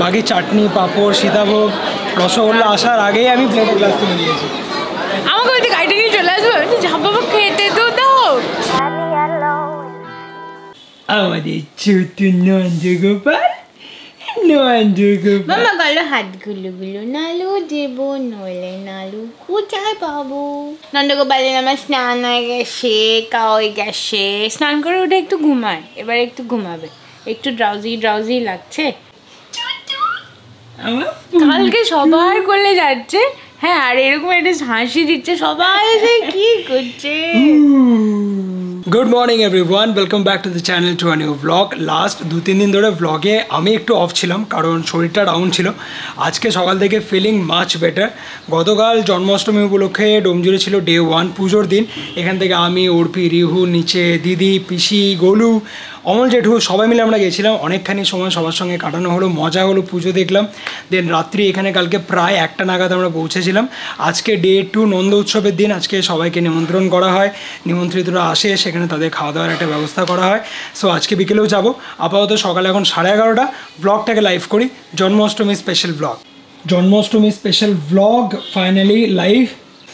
বাকি চাটনি পাঁপড় সীতাভোগ রসগোল্লা আসার আগেই আমি প্লেটে গ্লাস তুলে দিয়েছি। আমাকে ওই গাড়িটা নিয়ে চলে আসবো, ঝাপাবো খেতে তো দাও। আমাদের ছোট নন্দগোপাল মামা গেল হাতগুলো নালু দেবো নলে নালু কোথায় পাবো। নন্দগোপালের আমার স্নান হয়ে গেছে, কাওয়াই গেছে, স্নান করে উঠে একটু ঘুমায়, এবার একটু ঘুমাবে, একটু ড্রাউজি লাগছে। কালকে সবার কোলে যাচ্ছে, হ্যাঁ, আর এরকম একটা হাসি দিচ্ছে, সবাই এসে কি করছে। Good morning everyone, welcome back to the channel to a new blog. Last 2-3 দিন ধরে ব্লগে আমি একটু অফ ছিলাম কারণ শরীরটা ডাউন ছিল। আজকে সকাল থেকে ফিলিং মাচ বেটার। গতকাল জন্মাষ্টমী উপলক্ষে ডোমজুড়ে ছিল ডে 1 পুজোর দিন। এখান থেকে আমি, অর্পি, রিহু, নিচে দিদি, পিসি, গোলু, অমল জেঠু সবাই মিলে আমরা গেছিলাম। অনেকখানি সময় সবার সঙ্গে কাটানো হলো, মজা হলো, পুজো দেখলাম। দেন রাত্রি এখানে কালকে প্রায় 1টা নাগাদ আমরা পৌঁছেছিলাম। আজকে ডে 2 নন্দ উৎসবের দিন। আজকে সবাইকে নিমন্ত্রণ করা হয়, নিমন্ত্রিতরা আসে, সেখানে তাদের খাওয়া দাওয়ার একটা ব্যবস্থা করা হয়। সো আজকে বিকেলেও যাব। আপাতত সকালে এখন 11:30, ব্লগটাকে লাইভ করি। Janmashtami special blog, Janmashtami special blog finally live.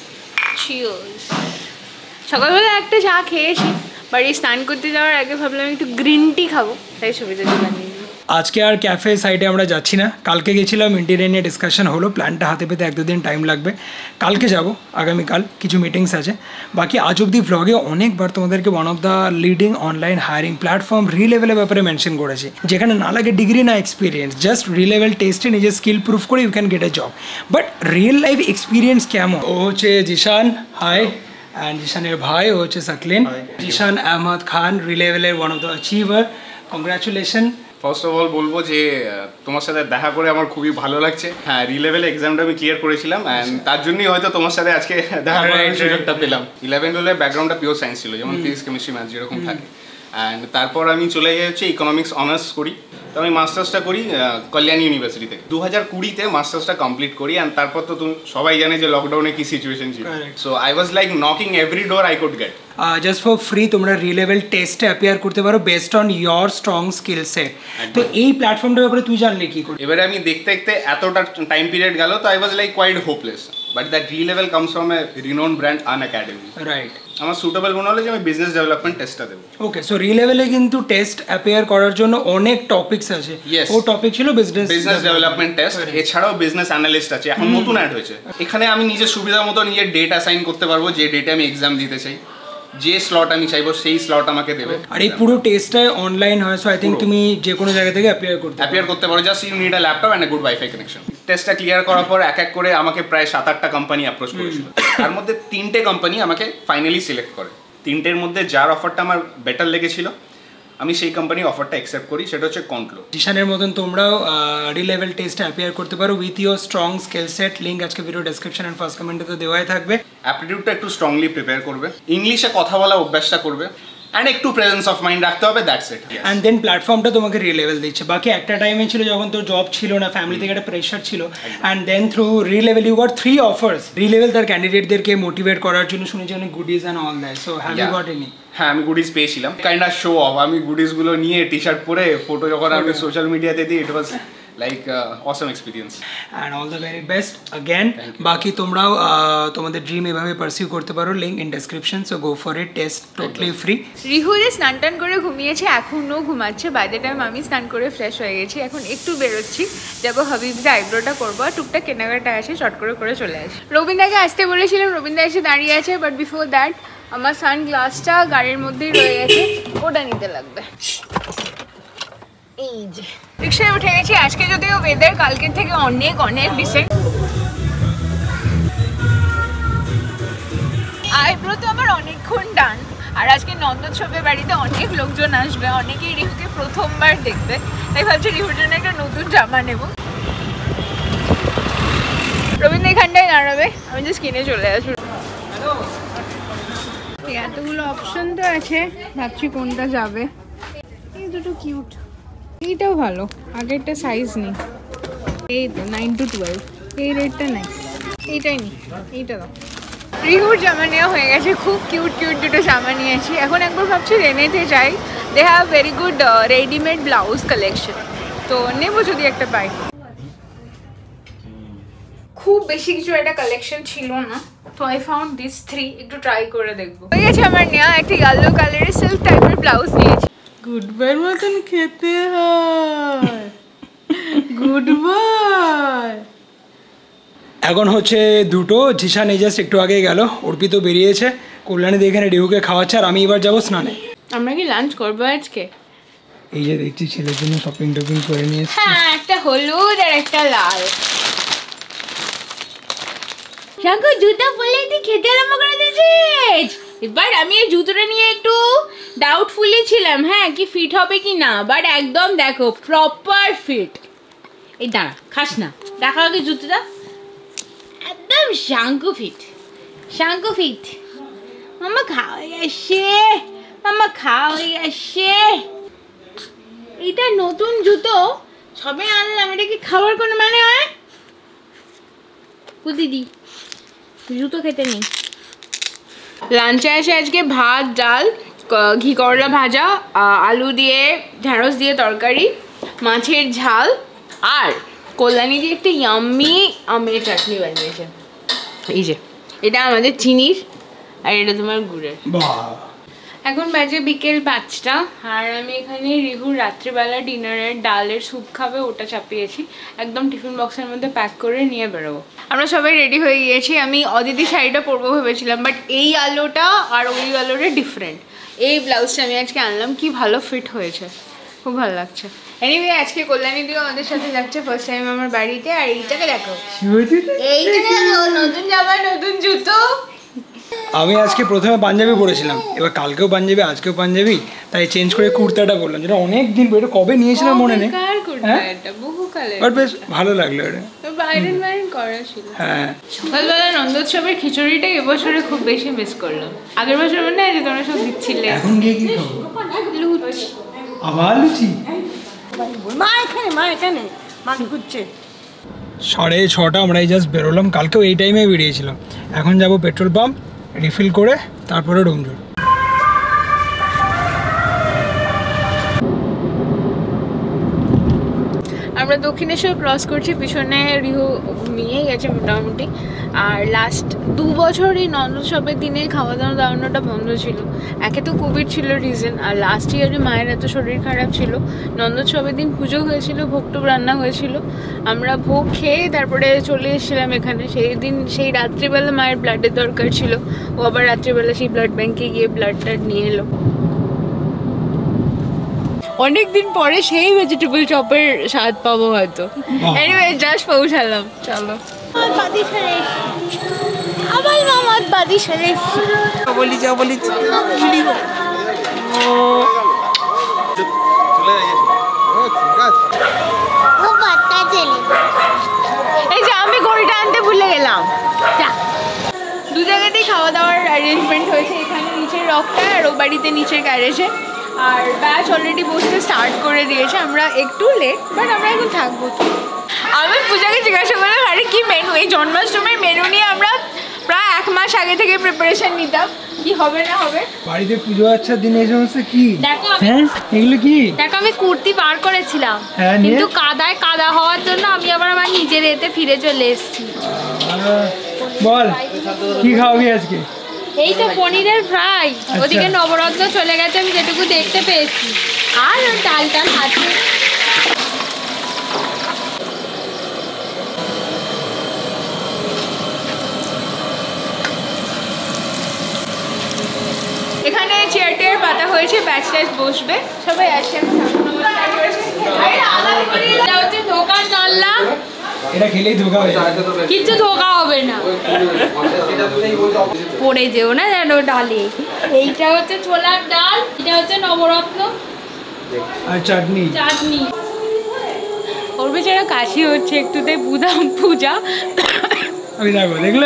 সকালবেলা একটা চা খেয়েছি, বাড়ি স্নান করতে যাওয়ার আগে ভাবলাম একটু গ্রিন টি খাবো, তাই সুবিধা বানিয়ে। আজকে আর ক্যাফে সাইডে আমরা যাচ্ছি না। কালকে গেছিলাম, ইন্টেরিয়ার নিয়ে ডিসকাশন হলো, প্ল্যানটা হাতে পেতে 1-2 দিন টাইম লাগবে। কালকে যাব, আগামীকাল কিছু মিটিংস আছে। বাকি আজ অব্দি ভ্লগে অনেকবার তোমাদেরকে one of the leading online hiring platform রিলেভেলের ব্যাপারে মেনশন করেছি, যেখানে না লাগে ডিগ্রি না এক্সপিরিয়েন্স, জাস্ট রিলেভেল টেস্টে নিজের স্কিল প্রুফ করে you can get a job. But real life experience কেমন? ও হচ্ছে জিশান, হাই, অ্যান্ড জিশানের ভাই ও হচ্ছে সাকলিন। জিশান আহমদ খান, রিলেভেলের one of the achiever, congratulation. First of all বলবো যে তোমার সাথে দেখা করে আমার খুবই ভালো লাগছে। হ্যাঁ, রিলেভেল এক্সামটা আমি ক্লিয়ার করেছিলাম অ্যান্ড তার জন্যই হয়তো তোমার সাথে আজকে দেখা করার সুযোগটা পেলাম। 11 হলে ব্যাকগ্রাউন্ডটা পিওর সায়েন্স ছিল, যেমন ফিজিক্স কেমিস্ট্রি ম্যাথ যেরকম থাকে। অ্যান্ড তারপর আমি চলে যাচ্ছি ইকোনমিক্স অনার্স করি। তো আমি মাস্টার্সটা করি কল্যাণ ইউনিভার্সিটি থেকে। 2020-তে মাস্টার্সটা কমপ্লিট করি। অ্যান্ড তারপর তো তুমি সবাই জানে যে লকডাউনে কি সিচুয়েশন ছিল। So I was like knocking every door I could get. Just for free তোমরা রিলেভেল টেস্টে অ্যাপিয়ার করতে পারো based on your strong skill set. তো এই প্ল্যাটফর্মটার ব্যাপারে তুই জানলে কি করে? এবারে আমি দেখতে দেখতে এতটা টাইম পিরিয়ড গেল, তো I was like quite hopeless. But that Relevel comes from a renowned brand Unacademy. Right. আমার সুটেবল মনে হলো যে আমি বিজনেস ডেভেলপমেন্ট টেস্টটা দেবো। ওকে, সো রিলেভেলে কিন্তু টেস্ট অ্যাপিয়ার করার জন্য অনেক টপিকস আছে। ও টপিক ছিল বিজনেস ডেভেলপমেন্ট টেস্ট। এছাড়াও বিজনেস অ্যানালিস্ট আছে, এখন নতুন অ্যাড হয়েছে। এখানে আমি নিজের সুবিধা মতো নিজের ডেট অ্যাসাইন করতে পারবো, যে ডেটে আমি এক্সাম দিতে চাই, যে স্লট আমি চাইবো সেই স্লট আমাকে দেবে। আর এই পুরো টেস্টটাই অনলাইন হয়, সো আই থিঙ্ক তুমি যে কোনো জায়গা থেকে অ্যাপিয়ার করতে পারো। Just you need a laptop and a good wifi connection. টেস্টটা ক্লিয়ার করার পর এক এক করে আমাকে প্রায় 7-8টা কোম্পানি অ্যাপ্রোচ করেছিল। তার মধ্যে 3টে কোম্পানি আমাকে ফাইনালি সিলেক্ট করে। 3টের মধ্যে যার অফারটা আমার বেটার লেগেছিল, আমি সেই কোম্পানির অফারটা অ্যাকসেপ্ট করি, সেটা হচ্ছে কন্ট্রো। জিশানের মতন তোমরাও রিলেভেল টেস্টে অ্যাপিয়ার করতে পারো with your strong skill set. Link আজকে ভিডিও ডেসক্রিপশন এন্ড ফার্স্ট কমেন্টে তো দেওয়াই থাকবে। অ্যাপটিটিউডটা একটু স্ট্রংলি প্রিপেয়ার করবে, ইংলিশে কথা বলা অভ্যাসটা করবে, অ্যান্ড একটু প্রেজেন্স অফ মাইন্ড রাখতে হবে, দ্যাটস ইট। অ্যান্ড দেন প্ল্যাটফর্মটা তোমাকে রিলেভেল দিচ্ছে। বাকি একটা টাইমে ছিল যখন তোর জব ছিল না, ফ্যামিলি থেকে একটা প্রেশার ছিল, and then through Relevel you got 3 offers. Relevel তার ক্যান্ডিডেটদেরকে মোটিভেট করার জন্য শুনেছি অনেক goodies and all that. So have you got any? হ্যাঁ, আমি গুডিজ পেয়েছিলাম। Kind of show off. আমি গুডিজগুলো নিয়ে টি শার্ট পরে ফটো যখন আমি সোশ্যাল মিডিয়াতে দিই, it was like awesome experience and all the very best again. বাকি তোমরাও তোমাদের ড্রিম এভাবে পারসিউ করতে পারো, link in description. So go for it, test totally free. রিহু যে স্নান টান করে ঘুমিয়েছে, এখনও ঘুমাচ্ছে। বাই দ্য টাইম আমি স্নান করে ফ্রেশ হয়ে গেছি। এখন একটু বেরোচ্ছি, যাবো হাবিবদা আইব্রোটা করবো, আর টুকটাক কেনাকাটা আসে, শর্ট করে চলে আসি। রবীন্দাকে আসতে বলেছিলাম, রবীন্দা এসে দাঁড়িয়ে আছে। বাট বিফোর দ্যাট আমার সানগ্লাসটা গাড়ির মধ্যেই রয়ে গেছে, ওটা নিতে লাগবে। এই যে রিক্সায় উঠে গেছি। আজকে যদিও ওয়েদার কালকের থেকে অনেক ডিসেন্ট। আইব্রো তো আমার অনেকক্ষণ ডান। আর আজকে নন্দোৎসবের বাড়িতে অনেক লোকজন আসবে, অনেকেই রিহুকে প্রথমবার দেখবে, তাই ভাবছি রিহুর জন্য একটা নতুন জামা নেব। রবীন্দ্র এখানটায় দাঁড়াবে, আমি জাস্ট কিনে চলে আসবো। এতগুলো অপশন তো আছে, ভাবছি কোনটা যাবে। এই দুটো কিউট, এইটাও ভালো, আগেরটা সাইজ নেই। এই তো 9 to 12, এই রেটটা নাইস, এইটাই নি, এইটা দাও। রিহুর জামা নেওয়া হয়ে গেছে, খুব কিউট দুটো জামা নিয়েছি। এখন একবার ভাবছি রেনেতে যাই, they have very good readymade blouse collection, তো নেবো যদি একটা পাই। খুব বেশি কিছু একটা কালেকশন ছিল না, তো আই ফাউন্ড দিস 3 একটু ট্রাই করে দেখবো। হয়ে গেছে আমার নেওয়া একটা ইয়েলো কালারের সিল্ক টাইপের ব্লাউজ নিয়েছি। গুড বয়ের মতন খেতে হয়, গুড বয়। এখন হচ্ছে 2টো, জিশান এই জাস্ট একটু আগে গেল, অর্পিত বেরিয়েছে, কল্যাণী দিয়ে এখানে ডিহুকে খাওয়াচ্ছে, আর আমি এবার যাবো স্নানে। আমরা কি লাঞ্চ করবো আজকে? এই যে দেখছি ছেলের জন্য শপিং টপিং করে নিয়ে এসেছি। হ্যাঁ, একটা হলুদ আর একটা লাল। শাঙ্কু জুতো পরলে তুই খেতে আরম্ভ করে দিয়েছিস। এবার আমি এই জুতোটা নিয়ে একটু ডাউটফুলি ছিলাম, হ্যাঁ কি ফিট হবে কি না, বাট একদম দেখো প্রপার ফিট। এই দাঁড়া, খাস না, দেখা আগে জুতোটা, একদম শাঙ্কু ফিট, শাঙ্কু ফিট। মামা খাওয়া হয়ে গেছে, মামা খাওয়া হয়ে গেছে। এটা নতুন জুতো সবে আনলাম, এটা কি খাবার কোনো মানে হয়? দিদি জুতো খেতে নেই। লাঞ্চে আসে আজকে ভাত, ডাল, ঘি করলা ভাজা, আলু দিয়ে ঢেঁড়স দিয়ে তরকারি, মাছের ঝাল, আর কল্যাণী দিয়ে একটা ইয়াম্মি আমের চাটনি বানিয়েছে। এই যে এটা আমাদের চিনির, আর এটা তোমার গুড়ের। এখন বাজে বিকেল 5টা, আর আমি এখানে রিহুর রাত্রিবেলা ডিনারের ডালের স্যুপ খাবে ওটা চাপিয়েছি, একদম টিফিন বক্সের মধ্যে প্যাক করে নিয়ে বেরোবো। আমরা সবাই রেডি হয়ে গিয়েছি। আমি অদিতি শাড়িটা পরবো ভেবেছিলাম, বাট এই আলোটা আর ওই আলোটা ডিফারেন্ট। এই ব্লাউজটা আমি আজকে আনলাম, কি ভালো ফিট হয়েছে, খুব ভালো লাগছে। এনিওয়ে আজকে কল্যাণী দিও আমাদের সাথে যাচ্ছে ফার্স্ট টাইম আমার বাড়িতে। আর এইটাকে দেখো, এইটাকে দেখো, নতুন জামা নতুন জুতো। আমি আজকে প্রথমে পাঞ্জাবি পরেছিলাম, এবার কালকেও পাঞ্জাবি, আজকেও পাঞ্জাবি, তাই চেঞ্জ করে কুর্তাটা পরলাম, যেটা অনেক দিন পরে, কবে নিয়েছিলাম মনে নেই, বাট বেশ ভালো লাগলো এটা। হ্যাঁ, সকালবেলা নন্দোৎসবের খিচুড়িটা এবছরে খুব বেশি মিস করলাম। আগের বছর মনে হয় যে তোমরা সব দিচ্ছিলে। এখন গিয়ে কি খাবো? লুচি। আবার লুচি? মা এখানে মা ঘুরছে। 6:30 আমরা এই জাস্ট বেরোলাম, কালকেও এই টাইমে বেরিয়েছিলাম। এখন যাব পেট্রোল পাম্প রিফিল করে, তারপরে ডোমজোর। আমরা দক্ষিণেশ্বর ক্রস করছি, পিছনে রিহু ঘুমিয়ে গেছে মোটামুটি। আর লাস্ট 2 বছর এই নন্দোৎসবের দিনে খাওয়া দাওয়াটা বন্ধ ছিল। একে তো কোভিড ছিল রিজন, আর লাস্ট ইয়ারে মায়ের এত শরীর খারাপ ছিল। নন্দোৎসবের দিন পুজো হয়েছিল, ভোগ টোগ রান্না হয়েছিল, আমরা ভোগ খেয়ে তারপরে চলে এসেছিলাম এখানে। সেই রাত্রিবেলা মায়ের ব্লাডের দরকার ছিল, ও আবার রাত্রিবেলা সেই ব্লাড ব্যাঙ্কে গিয়ে ব্লাডটা নিয়ে এলো। অনেকদিন পরে সেই ভেজিটেবল চপের স্বাদ পাবো হয়তো। এনিওয়ে জাস্ট পৌঁছালাম, চলো। আবার মামার বাদি সারে বলি যা বলি এই যে আমি ঘড়িটা আনতে ভুলে গেলাম। দু জায়গাতেই খাওয়া দাওয়ার অ্যারেঞ্জমেন্ট হয়েছে, এখানে নিচের রকটা আর ও বাড়িতে নিচের গ্যারেজে। আর ব্যাচ অলরেডি বসতে স্টার্ট করে দিয়েছে, আমরা একটু লেট, বাট আমরা এখন থাকবো। আমি পূজাকে জিজ্ঞাসা করলাম আরে কি মেনু, এই জন্মাষ্টমীর মেনু নিয়ে আমরা প্রায় 1 মাস আগে থেকে প্রিপারেশন নিতাম, কি হবে না হবে। বাড়িতে পুজো আচ্ছা দিন এই সমস্ত কি দেখো, এগুলো কি দেখো আমি কুর্তি বার করেছিলাম, কিন্তু কাদা হওয়ার জন্য আমি আবার আমার নিজের এতে ফিরে চলে এসেছি। বল কি খাওয়াবি আজকে? এই তো পনিরের ফ্রাই, ওদিকে নবরত্ন চলে গেছে আমি যেটুকু দেখতে পেয়েছি, আর ডাল টাল আছে। এখানে চেয়ার টেয়ার পাতা হয়েছে, ব্যাচ ট্যাচ বসবে, সবাই আসছে। দোকান চললাম, এটা খেলেই ধোকা হয়ে যাবে, কিছু ধোকা হবে না, পড়ে যেও না যেন ডালে। এইটা হচ্ছে ছোলার ডাল, এটা হচ্ছে নবরত্ন আর চাটনি। ওর বেচারা কাশি হচ্ছে একটুতে, পূজা আমি দেখো দেখলে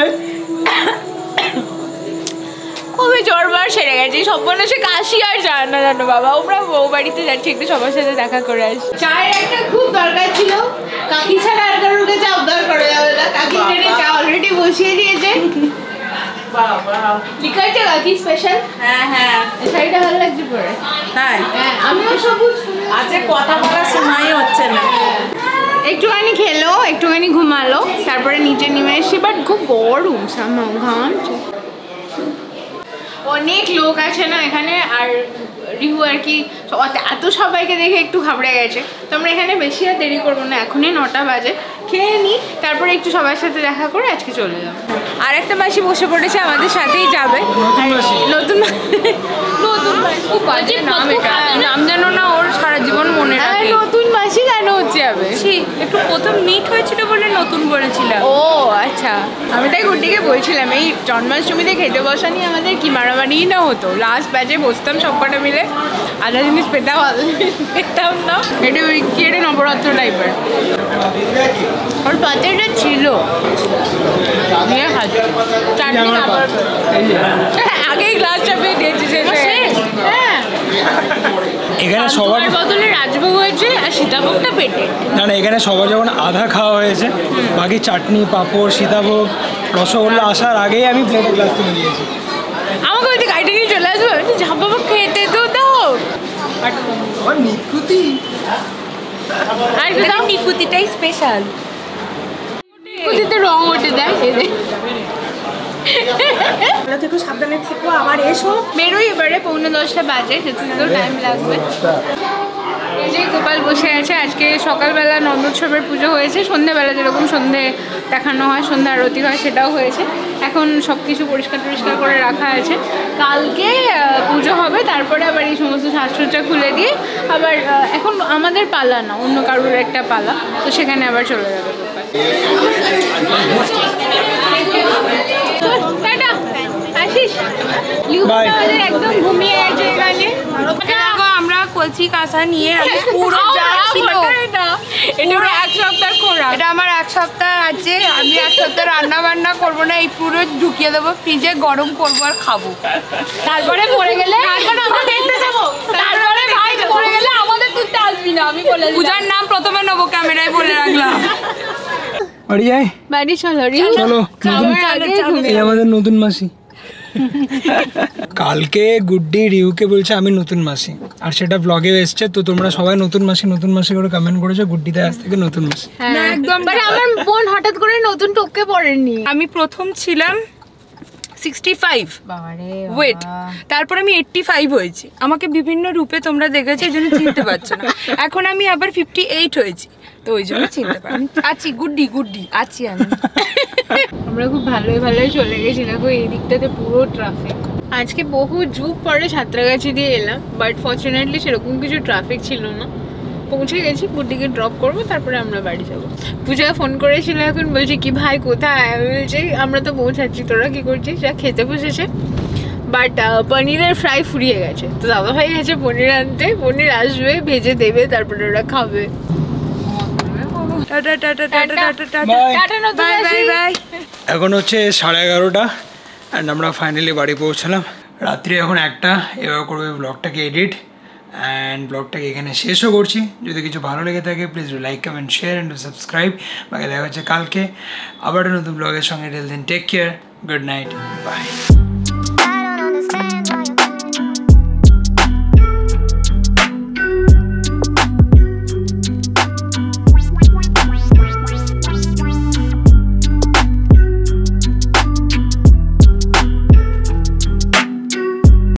খুবই জ্বরবার সেরে গেছে, সে কাশি আর যায় না জানো বাবা। ওরা বউ বাড়িতে যাচ্ছি, একটু সবার সাথে দেখা করে আসি। চায়ের একটা খুব দরকার ছিল, কাকি ছাড়া আর কারোকে চা উদ্ধার করা যাবে না। কাকি এখানে চা অলরেডি বসিয়ে দিয়েছে, লিখাইছে কাকি স্পেশাল। হ্যাঁ শাড়িটা ভালো লাগছে পরে। হ্যাঁ আমিও সবুজ, আজকে কথা বলার সময় হচ্ছে না। একটুখানি খেলো, একটুখানি ঘুমালো, তারপরে নিচে নেমে এসেছি, বাট খুব গরম, ঘাম। অনেক লোক আছে না এখানে, আর রিহু আর কি এত সবাইকে দেখে একটু ঘাবড়ে গেছে। তো আমরা এখানে বেশি আর দেরি করবো না, এখনই 9টা বাজে, খেয়ে নিই, তারপরে একটু সবার সাথে দেখা করে আজকে চলে যাবো। আর একটা মাসি বসে পড়েছে আমাদের সাথেই যাবে, নতুন নাম জানো না ওর, সারা জীবন মনে রাখে। নতুন মাসি কেন হচ্ছে যাবে? একটু প্রথম মিট হয়েছিল বলে নতুন বলেছিলাম। ও আচ্ছা, আমি তাই গুড্ডিকে বলছিলাম এই জন্মাষ্টমীতে খেতে বসা নিয়ে আমাদের কি মারামারি না হতো। লাস্ট ব্যাচে বসতাম সবকটা মিলে, আধা জিনিস পেতাম আধা জিনিস পেতাম না। এটা কি এটা নবরাত্র টাইপের। ওর পাতেটা ছিল নিয়ে খাচ্ছি চাটনি, আগেই গ্লাস চাপিয়ে দিয়েছি। হ্যাঁ, এখানে সবার বদলে রাজভোগ হয়েছে আর সীতাভোগটা পেটে। না, এখানে সবার যখন আধা খাওয়া হয়েছে, বাকি চাটনি, পাঁপড়, সীতাভোগ, রসগোল্লা আসার আগেই আমি প্লেটে গ্লাস তুলে দিয়েছি। আমাকে ওই গাড়িটা নিয়ে চলে আসবো, ঝাপাবো খেতে তো দাও। আর নিকুতিটাই স্পেশাল, নিকুতিতে রং ওঠে দেয়। ভালো থেকো, সাবধানে থেকো, আবার এসো। বেরোই এবারে, 9:45 বাজে, যেতে তো টাইম লাগবে। এই যে গোপাল বসে আছে। আজকে সকালবেলা নন্দোৎসবের পুজো হয়েছে, সন্ধ্যেবেলা যেরকম সন্ধে দেখানো হয়, সন্ধ্যা আরতি হয়, সেটাও হয়েছে। এখন সব কিছু পরিষ্কার টরিষ্কার করে রাখা আছে। কালকে পুজো হবে, তারপরে আবার এই সমস্ত সাজসজ্জা খুলে দিয়ে আবার এখন আমাদের পালা না, অন্য কারোর একটা পালা, তো সেখানে আবার চলে যাবে একদম ঘুমিয়ে গেছে এখানে। আমরা কলসি কাঁসা নিয়ে পুরো এটা এক সপ্তাহ খোরা, এটা আমার 1 সপ্তাহ আছে। আমি 1 সপ্তাহ রান্না বান্না করবো না, এই পুরো ঢুকিয়ে দেবো ফ্রিজে, গরম করবো আর খাবো। তারপরে পড়ে গেলে তারপরে ভাই পড়ে গেলে আমাদের তুলতে আসবি না, আমি বলে পূজার নাম প্রথমে নেবো, ক্যামেরায় বলে রাখলাম। বাড়ি যাই, বাড়ি চলো, চলো। এই আমাদের নতুন মাসি। কালকে গুড্ডি রিউকে বলছে আমি নতুন মাসি, আর সেটা ব্লগে এসছে। তো তোমরা সবাই নতুন মাসি করে কমেন্ট করেছো, গুড্ডিতে আজ থেকে নতুন মাসি। না একদম, আমার বোন হঠাৎ করে নতুন টপকে পড়েনি। আমি প্রথম ছিলাম 65 ওয়েট, তারপর আমি 85 হয়েছি। আমাকে বিভিন্ন রূপে তোমরা দেখেছো, এই জন্য চিনতে পারছো না। এখন আমি আবার 58 হয়েছি, তো ওই জন্য চিনতে পারি। আছি গুড্ডি আছি আমি। আমরা খুব ভালোই চলে গেছি। দেখো এই দিকটাতে পুরো ট্রাফিক। আজকে বহু যুগ পরে সাঁতরাগাছি দিয়ে এলাম, বাট ফর্চুনেটলি সেরকম কিছু ট্রাফিক ছিল না। পৌঁছে গেছি, গুড্ডিকে ড্রপ করবো, তারপরে আমরা বাড়ি যাবো। পূজা ফোন করেছিল, এখন বলছে কি ভাই কোথায়? বলছি আমরা তো পৌঁছাচ্ছি, তোরা কি করছিস? যা খেতে বসেছে, বাট পনিরের ফ্রাই ফুরিয়ে গেছে। তো দাদা ভাই গেছে পনির আনতে, পনির আসবে, ভেজে দেবে, তারপরে ওরা খাবে। এখন হচ্ছে 11:30 অ্যান্ড আমরা ফাইনালি বাড়ি পৌঁছালাম। রাত্রি এখন 1টা। এবার করবে ব্লগটাকে এডিট অ্যান্ড ব্লগটাকে এখানে শেষও করছি। যদি কিছু ভালো লেগে থাকে please like, comment, share and subscribe. বাকি দেখা হচ্ছে কালকে আবার নতুন ব্লগের সঙ্গে। Till then take care, good night, by.